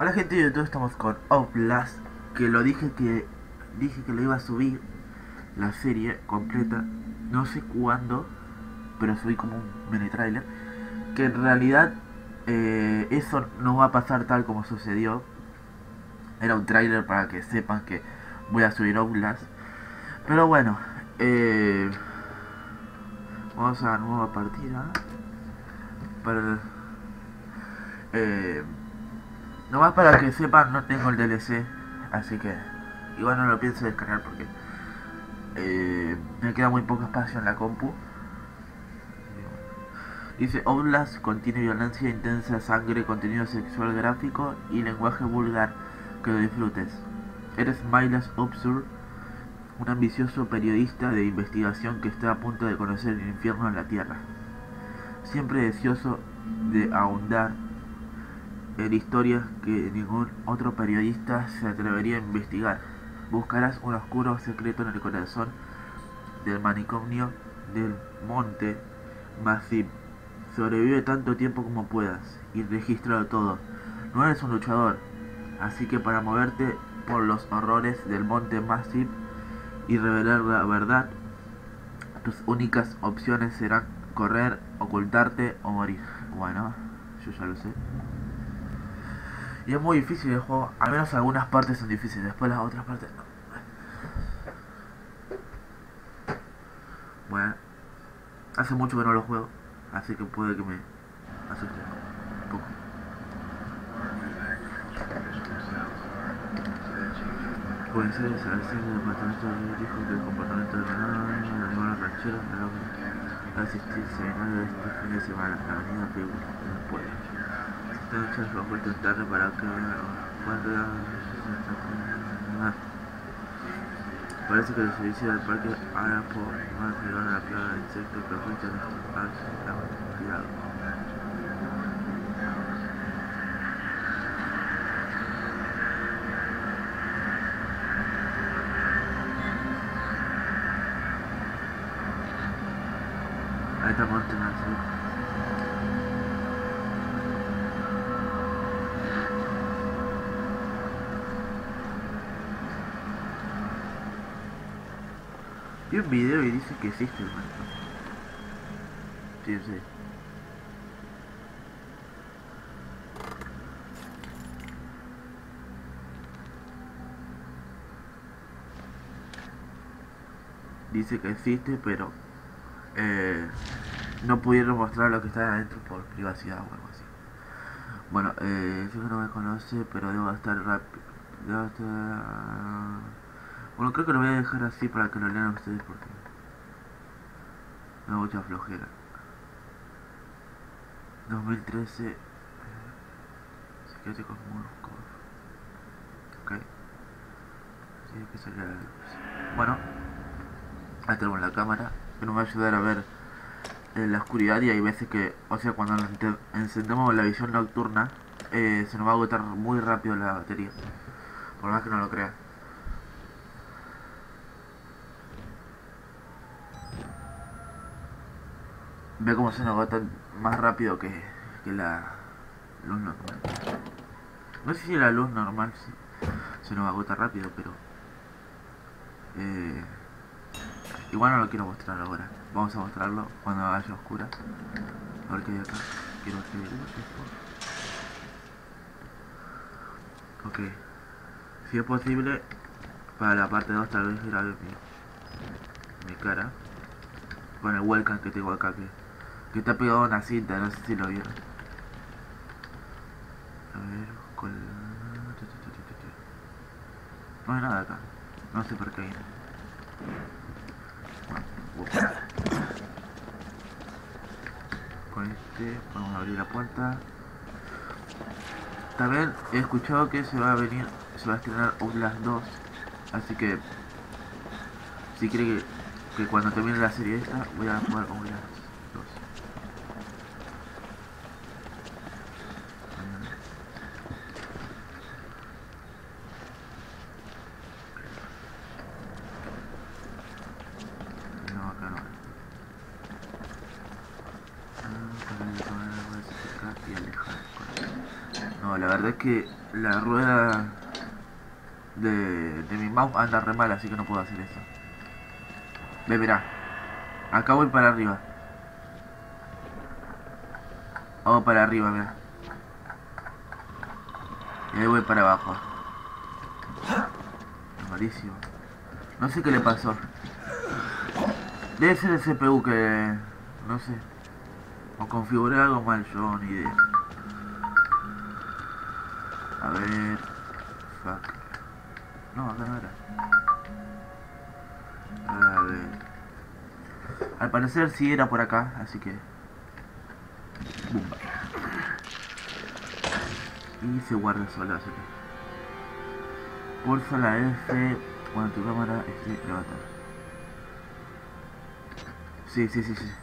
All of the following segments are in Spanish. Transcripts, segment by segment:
Hola gente de YouTube, estamos con Outlast, que dije que lo iba a subir la serie completa, no sé cuándo, pero subí como un mini trailer, que en realidad eso no va a pasar tal como sucedió. Era un trailer para que sepan que voy a subir Outlast, pero bueno, eh, vamos a nueva partida para eh, nomás para que sepan, no tengo el DLC, así que igual no lo pienso descargar porque me queda muy poco espacio en la compu. Dice, Outlast contiene violencia intensa, sangre, contenido sexual gráfico y lenguaje vulgar. Que lo disfrutes. Eres Miles Upsur, un ambicioso periodista de investigación que está a punto de conocer el infierno en la Tierra. Siempre deseoso de ahondar en historias que ningún otro periodista se atrevería a investigar. Buscarás un oscuro secreto en el corazón del manicomio del Monte Massive. Sobrevive tanto tiempo como puedas y regístralo todo. No eres un luchador, así que para moverte por los horrores del Monte Massive y revelar la verdad, tus únicas opciones serán correr, ocultarte o morir. Bueno, yo ya lo sé. Y es muy difícil el juego, al menos algunas partes son difíciles, después las otras partes no. Bueno, hace mucho que no lo juego, así que puede que me asuste un poco. Puede ser esa escena del departamento dijo que el comportamiento de la nueva ranchera va a asistir seminario este fin de semana en la avenida Pegula, en el pueblo. Se están echando bajo el tarde para que cuando parece que el servicio del parque ahora por más llegar a la plaga de insectos que afectan a estos parques. Cuidado. Ahí está Montana, ¿sí? Vi un video y dice que existe el marco. Sí, sí. Dice que existe, pero no pudieron mostrar lo que está adentro por privacidad o algo así. Bueno, yo que no me conoce, pero debo estar rápido. Debo estar... Bueno, creo que lo voy a dejar así para que lo lean ustedes porque me da mucha flojera. 2013. Psiquiátricos Murkov. Ok. Sí, que salga la luz. Bueno, ahí tenemos la cámara que nos va a ayudar a ver en la oscuridad, y hay veces que, o sea, cuando encendemos la visión nocturna, se nos va a agotar muy rápido la batería, por más que no lo crean. Ve cómo se nos agota más rápido que la luz normal. No sé si la luz normal se nos agota rápido, pero eh, igual no lo quiero mostrar ahora. Vamos a mostrarlo cuando haya oscura. A ver qué hay acá. Quiero que... Ok. Si es posible, para la parte 2 tal vez grabe mi cara. Con el webcam que tengo acá, que está pegado a una cinta, no sé si lo vieron. A ver, con... No hay nada acá. No sé por qué hay. Bueno, con este vamos a abrir la puerta. También he escuchado que se va a estrenar Outlast 2, así que si quiere que cuando termine la serie esta voy a jugar Outlast 2. No, acá no. Para el voy a acercar y alejar. No, No, la verdad es que la rueda de mi mouse anda re mal, así que no puedo hacer eso. Ve, mirá. Acá voy para arriba. Vamos para arriba, mira. Y ahí voy para abajo. Malísimo. No sé qué le pasó. Debe ser el CPU que... no sé. O configuré algo mal, yo ni idea. A ver... Fuck. No, acá no era. A ver... Al parecer sí era por acá, así que... Bumba. Y se guarda sola, así que... Pulsa la F cuando tu cámara esté levantada. Sí, sí, sí, sí.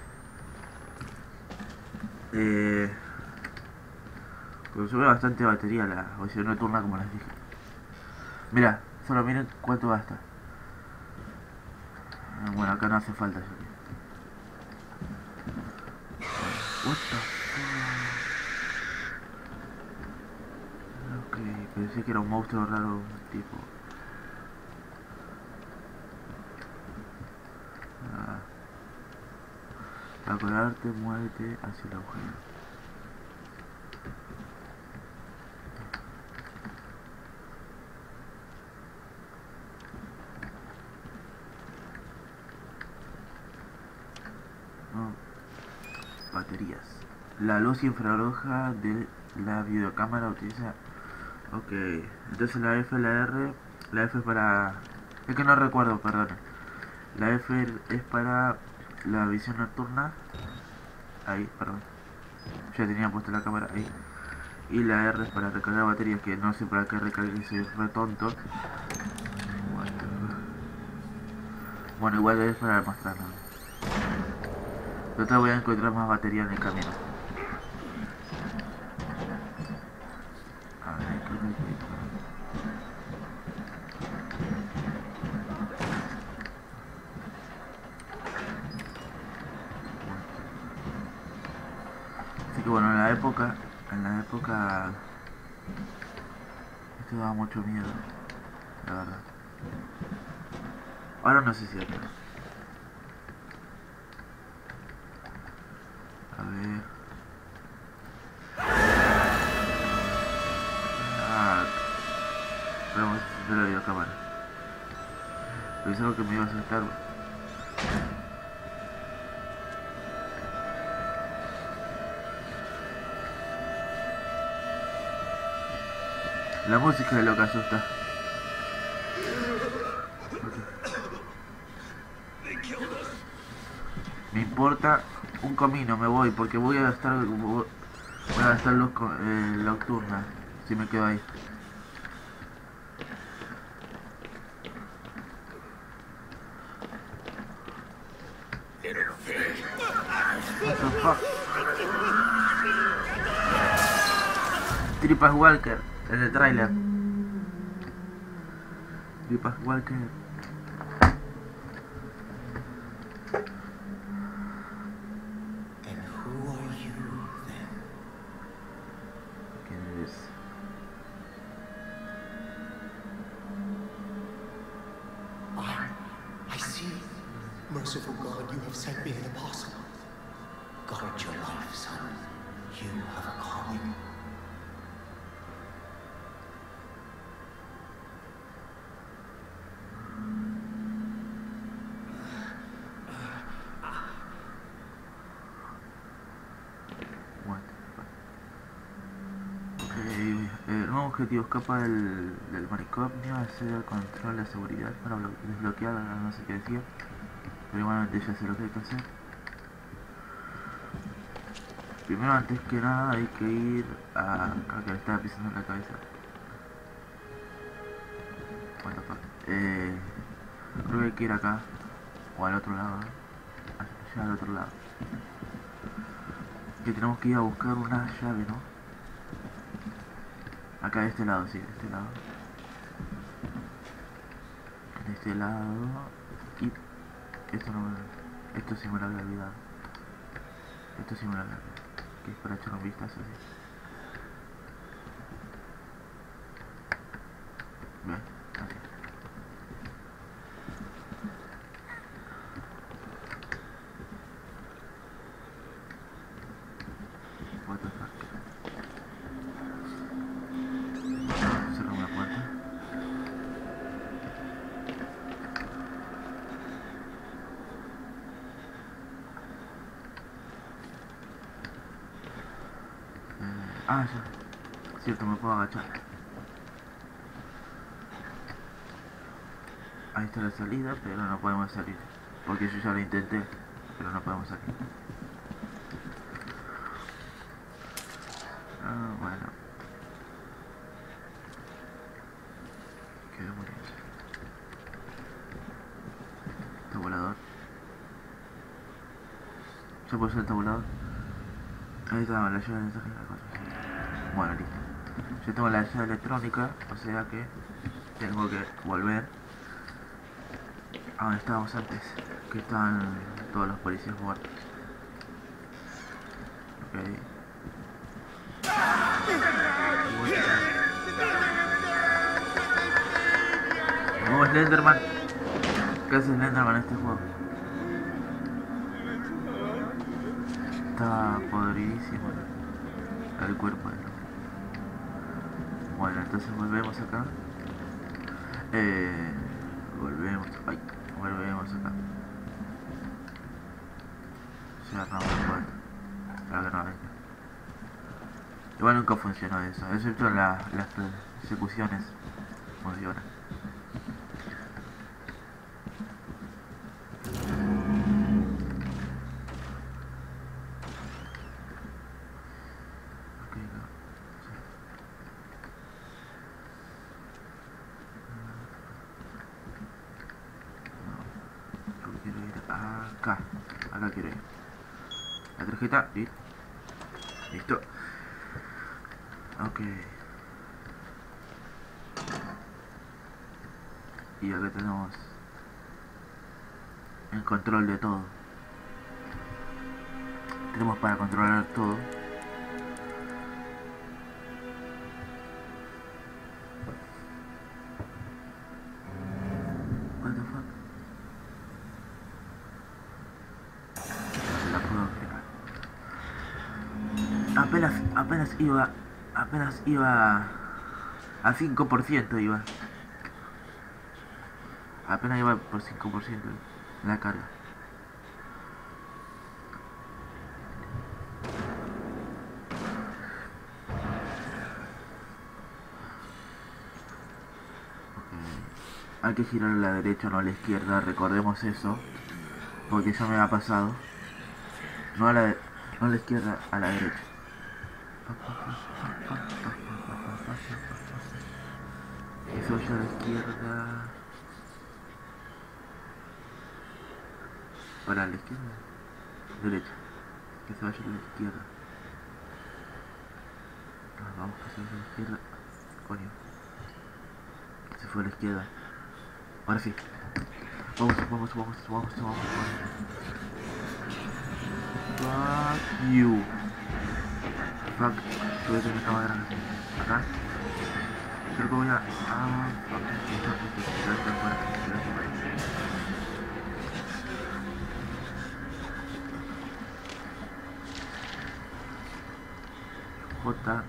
Consume bastante batería la versión nocturna, como les dije. Mira, solo miren cuánto gasta. Bueno, acá no hace falta. What the fuck? Ok, pensé que era un monstruo raro tipo. Ah. Para colgarte, muévete hacia el agujero. No. Baterías. La luz infrarroja de la videocámara utiliza... Ok, entonces la F, la R... La F es para... Es que no recuerdo, perdón. La F es para la visión nocturna. Ahí, perdón. Ya tenía puesta la cámara ahí. Y la R es para recargar baterías, que no sé para qué recargue, soy re tonto. Bueno, igual es para mostrarlo. Total, voy a encontrar más batería en el camino. A ver, creo que hay que... Así que bueno, en la época, esto daba mucho miedo, la verdad. Ahora no sé si es. A ver. Ah, pero vamos a hacer la videocámara. Pensaba que me iba a asustar. La música es lo que asusta. Me importa un comino, me voy, porque voy a gastar luz nocturna si me quedo ahí. What the fuck? Tripas Walker, en el trailer. Tripas Walker. And who are you then? ¿Quién eres? I see. Merciful God, you have sent me an apostle. Guard your life, son. You have a calling. What? Ok, el nuevo objetivo escapa del manicomio, accede al control de seguridad para desbloquear, no sé qué decía, pero igualmente ya sé lo que hay que hacer. Primero, antes que nada, hay que ir a... acá que le estaba pisando en la cabeza. What the fuck. Creo que hay que ir acá, o al otro lado, allá al otro lado. Que tenemos que ir a buscar una llave, ¿no? Acá de este lado, sí, de este lado. De este lado. Y esto no me... Esto sí me lo había olvidado. Esto sí me lo había olvidado. Que es para echar un vistazo así. Ve, así. What the fuck. Cerramos la puerta. Ah, ya. Cierto, me puedo agachar. Ahí está la salida, pero no podemos salir. Porque yo ya lo intenté, pero no podemos salir. Ah, bueno. Quedó muy bien. Tabulador. ¿Ya puedo usar el tabulador? Ahí está, la llave de mensaje. Bueno, listo. Yo tengo la llave electrónica, o sea que tengo que volver a donde estábamos antes, que estaban todos los policías muertos. Ok. ¿Cómo es Slenderman? ¿Qué hace Slenderman en este juego? Está podridísimo el cuerpo de él. Bueno, entonces volvemos acá. Volvemos acá. Cerramos la puerta para que no venga. Igual nunca funcionó eso, excepto las persecuciones funcionan. Acá quiero ir. La tarjeta, listo. Ok. Y acá tenemos el control de todo. Tenemos para controlar todo. What the fuck? La puedo girar. Apenas iba a 5% iba. Apenas iba por 5% la carga. Hay que girar a la derecha, no a la izquierda, recordemos eso, porque ya me ha pasado. No a la izquierda, a la derecha. Eso vaya a la izquierda. Para la izquierda. Derecha. Que se vaya a la izquierda. Vamos que se vaya a la izquierda. Coño. Se fue a la izquierda. Ahora sí. Vamos. Fuck you. Fuck. Tuve que me estaba grande. Acá. Creo que voy a... fuck. Está fuera. J.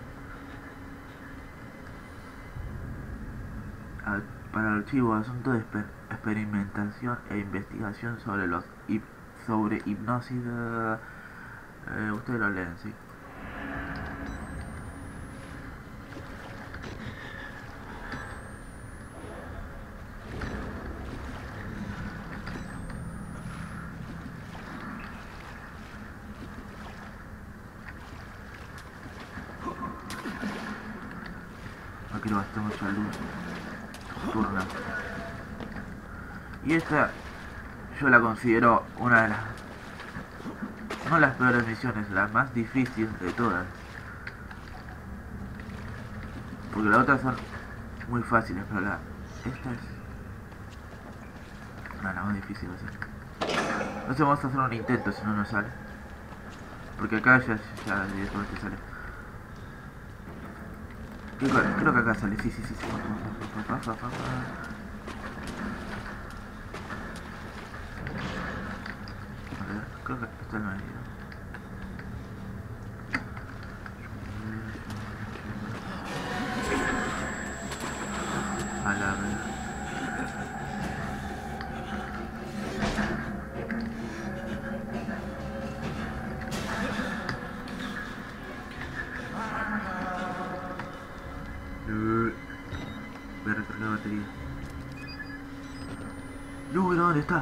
Para el archivo asunto de experimentación e investigación sobre hipnosis. Ustedes lo leen, sí. No quiero gastar mucha luz nocturna. Y esta yo la considero una de las... no las peores misiones, la más difícil de todas. Porque las otras son muy fáciles, pero esta es una de las más difíciles. No sé, vamos a hacer un intento si no nos sale. Porque acá ya directamente sale. Creo que acá sale, sí. A ver, creo que está el medio. A la vez. Voy a recargar la batería. No, ¿dónde está?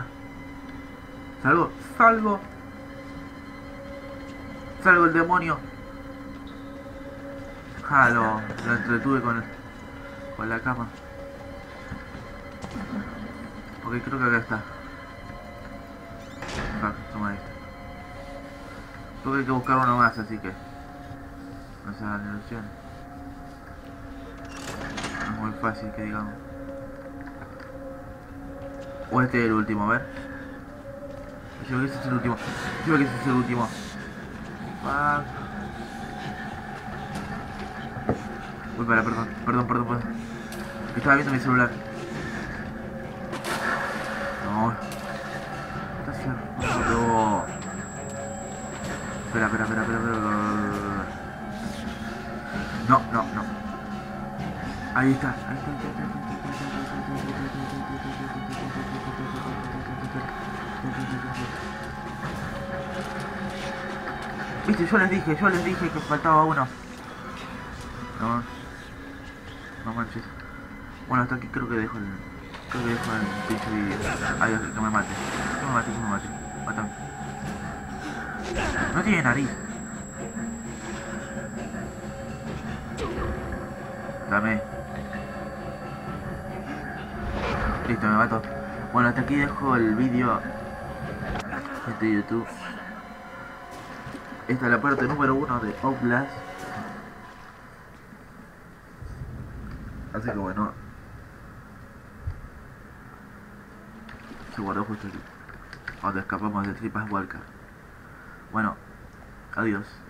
Salgo el demonio. Ah, lo entretuve con la cama. Ok, creo que acá está. Toma esto. Creo que hay que buscar uno más, así que no se hagan ilusiones. No es muy fácil que digamos. O este es el último, a ver. Yo creo que ese es el último. Fuck. Uy, perdón. Estaba viendo mi celular. No. Está cerrado. Espera. No. Ahí está. Viste, yo les dije que faltaba uno. No manches. Bueno, hasta aquí creo que dejo el pinche vídeo. Ay, que me mate. Mátame. No tiene nariz. Dame. Listo, me mato. Bueno, hasta aquí dejo el vídeo de YouTube. Esta es la parte número 1 de Outlast. Así que bueno, se guardó justo aquí, donde escapamos de Tripas Walker. Bueno, adiós.